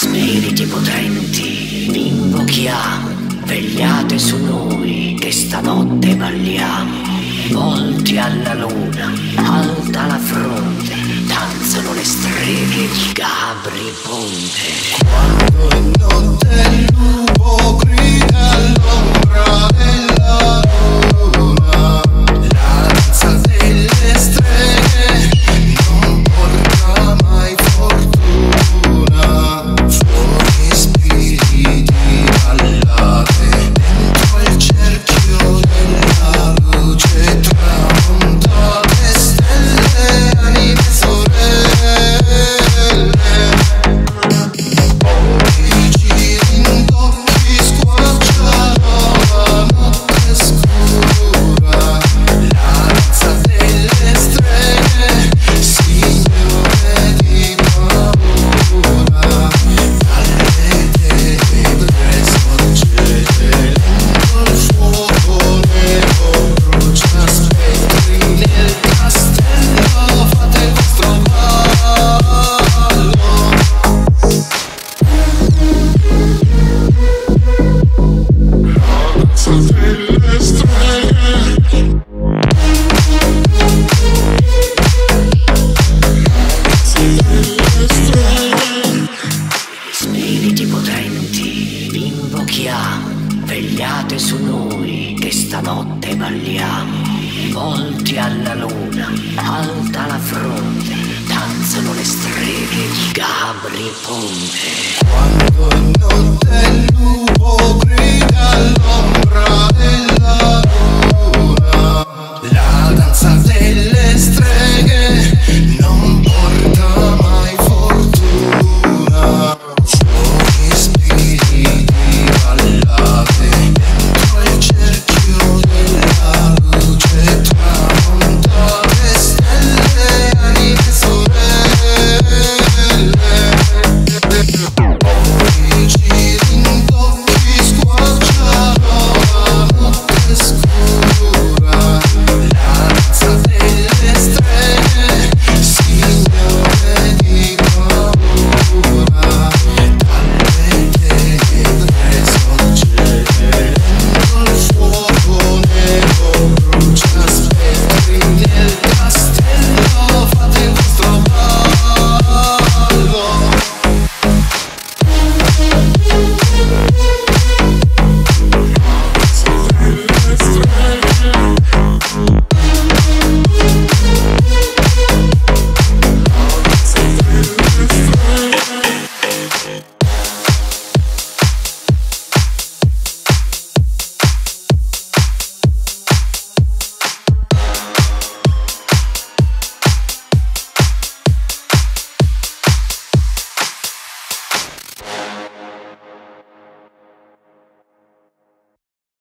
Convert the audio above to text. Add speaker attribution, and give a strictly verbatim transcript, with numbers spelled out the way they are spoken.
Speaker 1: Spiriti potenti, vi invochiamo, vegliate su noi che stanotte balliamo. Volti alla luna, alta la fronte, danzano le streghe di Gabri Ponte.
Speaker 2: Quando è notte il lupo grida all'ombra della luna, la danza delle streghe non porta mai fortuna. Fuori spiriti ballate, dentro il cerchio della luce tramontate, stelle, anime, sorelle.
Speaker 1: Spiriti potenti, vi invochiamo, vegliate su noi che stanotte balliamo. Volti alla luna, alta la fronte, danzano le streghe di Gabri Ponte.
Speaker 2: Quando è notte il lupo